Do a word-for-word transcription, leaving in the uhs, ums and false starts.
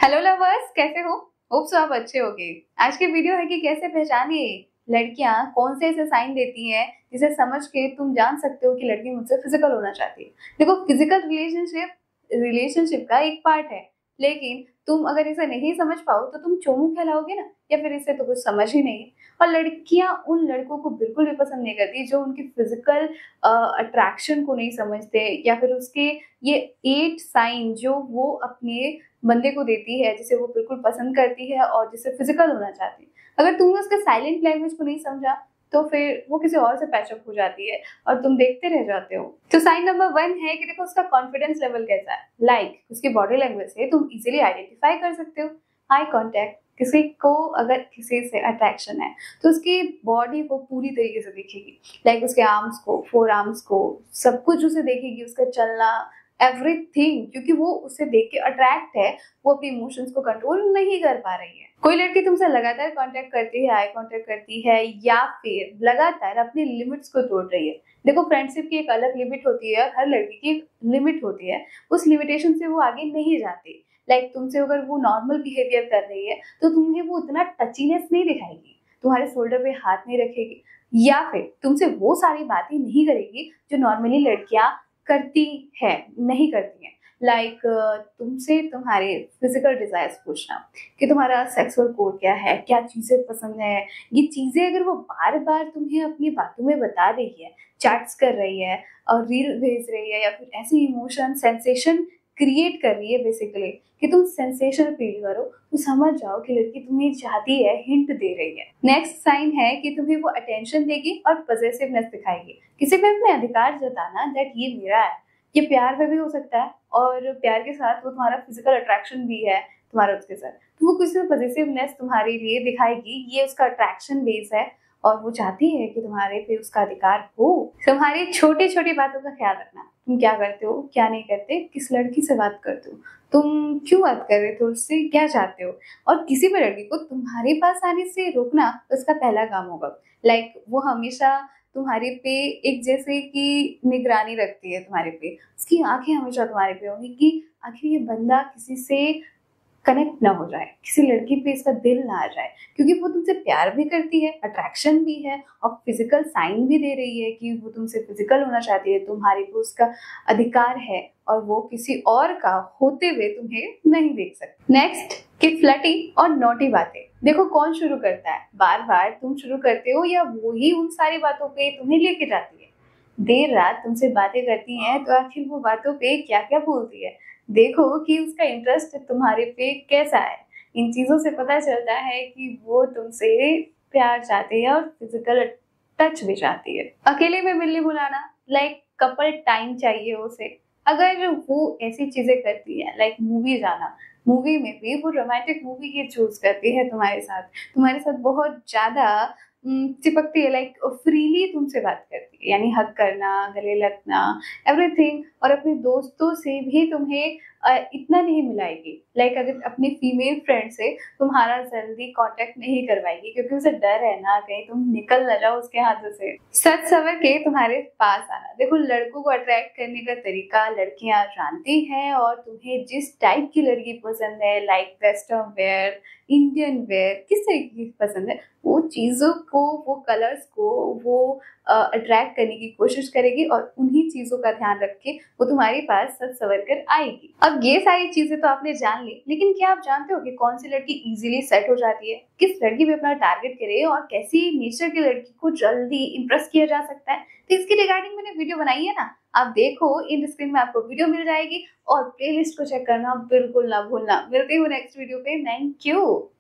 Hello lovers, कैसे हो? Hope so आप अच्छे होगे। आज की वीडियो है कि कैसे पहचाने लड़कियां कौन से ऐसे साइन देती हैं जिसे समझ के तुम जान सकते हो कि लड़की मुझसे फिजिकल होना चाहती है। देखो, फिजिकल रिलेशनशिप रिलेशनशिप का एक पार्ट है, लेकिन तुम अगर इसे नहीं समझ पाओ तो तुम चोमू कहलाओगे ना, या फिर इससे तो कुछ समझ ही नहीं है। और लड़कियां उन लड़कों को बिल्कुल भी पसंद नहीं करती जो उनकी फिजिकल अट्रैक्शन को नहीं समझते, या फिर उसके ये एट साइन जो वो अपने बंदे को देती है, जिसे वो बिल्कुल पसंद करती है और जिसे फिजिकल होना चाहती है। अगर तुमने उसके साइलेंट लैंग्वेज को नहीं समझा तो फिर वो किसी और से पैचअप हो जाती है और तुम देखते रह जाते हो। तो साइन नंबर वन है कि देखो उसका कॉन्फिडेंस लेवल कैसा है। लाइक like, उसकी बॉडी लैंग्वेज से तुम इजीली आइडेंटिफाई कर सकते हो। आई कॉन्टेक्ट, किसी को अगर किसी से अट्रैक्शन है तो उसकी बॉडी को पूरी तरीके से देखेगी। लाइक like उसके आर्म्स को, फोर आर्म्स को, सब कुछ उसे देखेगी, उसका चलना, एवरीथिंग, क्योंकि वो उसे देख के अट्रैक्ट है। वो अपने इमोशंस को कंट्रोल नहीं कर पा रही है। कोई लड़की तुमसे लगातार कांटेक्ट करती है, आई कांटेक्ट करती है, या फिर लगातार अपनी लिमिट्स को तोड़ रही है। देखो, फ्रेंडशिप की एक अलग लिमिट होती है और हर लड़की की एक लिमिट होती है। उस लिमिटेशन से वो आगे नहीं जाती। लाइक तुमसे अगर वो नॉर्मल बिहेवियर कर रही है तो तुम्हें वो उतना टचीनेस नहीं दिखाएगी, तुम्हारे शोल्डर पे हाथ नहीं रखेगी, या फिर तुमसे वो सारी बातें नहीं करेगी जो नॉर्मली लड़कियां करती है, नहीं करती है। लाइक like, तुमसे तुम्हारे फिजिकल डिजायर्स पूछना कि तुम्हारा सेक्सुअल कोड क्या है, क्या चीजें पसंद है। ये चीजें अगर वो बार बार तुम्हें अपनी बातों में बता रही है, चैट्स कर रही है और रील भेज रही है, या फिर ऐसी इमोशन सेंसेशन क्रिएट कर रही है बेसिकली कि तुम सेंसेशन फील करो, तो समझ जाओ कि लड़की तुम्हें चाहती है, हिंट दे रही है। नेक्स्ट साइन है कि तुम्हें वो अटेंशन देगी और पॉजिटिवनेस दिखाएगी। किसी पे अपने अधिकार जताना, दैट ये मेरा है। ये प्यार में भी हो सकता है, और प्यार के साथ वो तुम्हारा फिजिकल अट्रैक्शन भी है तुम्हारा उसके साथ, तो वो किसी पॉजिटिवनेस तुम्हारे लिए दिखाएगी। ये उसका अट्रैक्शन बेस है और वो चाहती है कि तुम्हारे पे उसका अधिकार हो। तुम्हारी छोटी छोटी बातों का ख्याल रखना, तुम क्या करते हो, क्या नहीं करते, किस लड़की से बात करते हो, तुम क्यों बात कर रहे थे उससे, क्या चाहते हो। और किसी भी लड़की को तुम्हारे पास आने से रोकना उसका पहला काम होगा। लाइक like, वो हमेशा तुम्हारे पे एक जैसे कि निगरानी रखती है तुम्हारे पे, उसकी आंखें हमेशा तुम्हारे पे होंगी कि आखिर ये बंदा किसी से कनेक्ट ना हो जाए, किसी लड़की पे इसका दिल ना आ जाए, क्योंकि वो तुमसे प्यार भी करती है, अट्रैक्शन भी है, और फिजिकल साइन भी दे रही है कि वो तुमसे फिजिकल होना चाहती है, तुम्हारे को उसका अधिकार है और वो किसी और का होते हुए तुम्हें नहीं देख सकती। नेक्स्ट कि फ्लर्टी और नॉटी बातें। देखो, कौन शुरू करता है? बार बार तुम शुरू करते हो या वो ही उन सारी बातों पे तुम्हें लेके जाती है? देर रात तुमसे बातें करती है तो आखिर वो बातों पे क्या क्या बोलती है? देखो कि उसका इंटरेस्ट तुम्हारे पे कैसा है। इन चीजों से पता चलता है कि वो तुमसे प्यार चाहती है और फिजिकल टच भी चाहती है। अकेले में मिलने बुलाना, लाइक कपल टाइम चाहिए उसे। अगर वो ऐसी चीजें करती है, लाइक मूवी जाना, मूवी में भी वो रोमांटिक मूवी ही चूज करती है तुम्हारे साथ, तुम्हारे साथ बहुत ज्यादा चिपकती है, लाइक फ्रीली तुमसे बात करती है, यानी हक करना, गले लगना, एवरीथिंग। और अपने दोस्तों से भी तुम्हें इतना नहीं मिलाएगी। लाइक अगर अपनी फीमेल फ्रेंड से तुम्हारा जल्दी कांटेक्ट नहीं करवाएगी, क्योंकि उसे डर है ना कहीं तुम निकल न जाओ उसके हाथों से। सच सवर के तुम्हारे पास आना। देखो, लड़कों को अट्रैक्ट करने का तरीका लड़कियां जानती हैं, और तुम्हें जिस टाइप की लड़की पसंद है, like western wear, Indian wear, किस तरीके की पसंद है, वो चीजों को, वो कलर्स को वो अट्रैक्ट करने की कोशिश करेगी, और उन्हीं चीजों का ध्यान रख के वो तुम्हारे पास सच सवर कर आएगी। अब ये सारी चीजें तो आपने जान ली, लेकिन क्या आप जानते हो कि कौन सी लड़की इजीली सेट हो जाती है, किस लड़की पे अपना टारगेट करे, और कैसी नेचर की लड़की को जल्दी इंप्रेस किया जा सकता है? तो इसकी रिगार्डिंग मैंने वीडियो बनाई है ना, आप देखो, इन स्क्रीन में आपको वीडियो मिल जाएगी, और प्लेलिस्ट को चेक करना बिल्कुल ना भूलना। मिलते हैं नेक्स्ट वीडियो पे। Thank you.